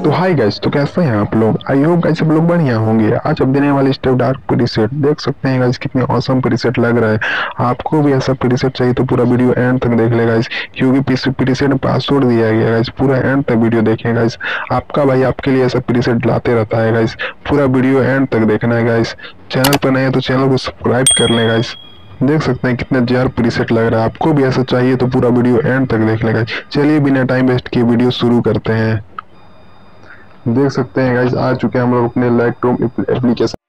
तो hi guys, तो कैसे हैं आप लोग? आई होप गाइस सब लोग बढ़िया होंगे। आज अब देने वाले स्टेप डार्क प्रीसेट देख सकते हैं गाइस, कितने ऑसम प्रीसेट लग रहा है। आपको भी ऐसा प्रीसेट चाहिए तो पूरा वीडियो एंड तक देख ले गाइस, क्योंकि प्रीसेट में पासवर्ड दिया गया है गाइस। पूरा एंड तक वीडियो देखें गाइस, आपका भाई आपके लिए ऐसा प्रीसेट लाते रहता है गाइस। पूरा वीडियो एंड तक देखना है गाइस। चैनल पर नए हैं तो चैनल को सब्सक्राइब कर ले गाइस। देख सकते हैं कितने जार प्रीसेट लग रहा है। आपको भी ऐसा चाहिए तो पूरा वीडियो एंड तक देख ले गाइस। चलिए बिना टाइम वेस्ट किए वीडियो शुरू करते हैं। देख सकते हैं गाइस, आ चुके हैं हम लोग अपने लाइटरूम एप्लीकेशन